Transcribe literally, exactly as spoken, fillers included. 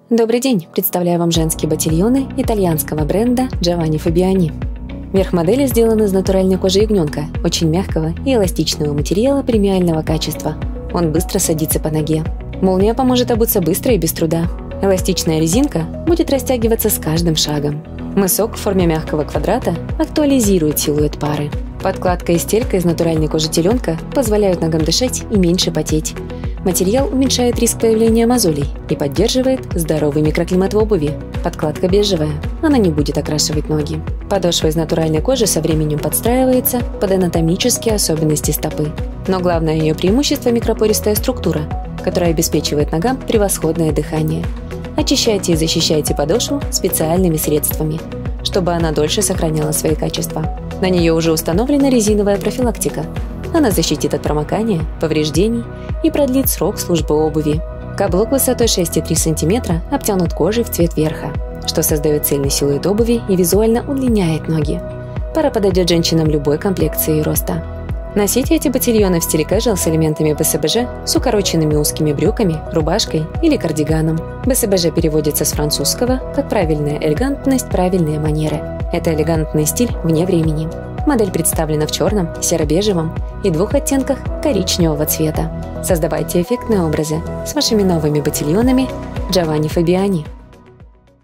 Добрый день! Представляю вам женские ботильоны итальянского бренда Giovanni Fabiani. Верх модели сделан из натуральной кожи ягненка, очень мягкого и эластичного материала премиального качества. Он быстро садится по ноге. Молния поможет обуться быстро и без труда. Эластичная резинка будет растягиваться с каждым шагом. Мысок в форме мягкого квадрата актуализирует силуэт пары. Подкладка и стелька из натуральной кожи теленка позволяют ногам дышать и меньше потеть. Материал уменьшает риск появления мозолей и поддерживает здоровый микроклимат в обуви. Подкладка бежевая, она не будет окрашивать ноги. Подошва из натуральной кожи со временем подстраивается под анатомические особенности стопы. Но главное ее преимущество – микропористая структура, которая обеспечивает ногам превосходное дыхание. Очищайте и защищайте подошву специальными средствами, чтобы она дольше сохраняла свои качества. На нее уже установлена резиновая профилактика. Она защитит от промокания, повреждений и продлит срок службы обуви. Каблук высотой шесть и три сантиметра обтянут кожей в цвет верха, что создает цельный силуэт обуви и визуально удлиняет ноги. Пара подойдет женщинам любой комплекции и роста. Носите эти ботильоны в стиле casual с элементами бэ эс бэ жэ, с укороченными узкими брюками, рубашкой или кардиганом. бэ эс бэ жэ переводится с французского как «правильная элегантность, правильные манеры». Это элегантный стиль вне времени. Модель представлена в черном, серо-бежевом и двух оттенках коричневого цвета. Создавайте эффектные образы с вашими новыми ботильонами Giovanni Fabiani.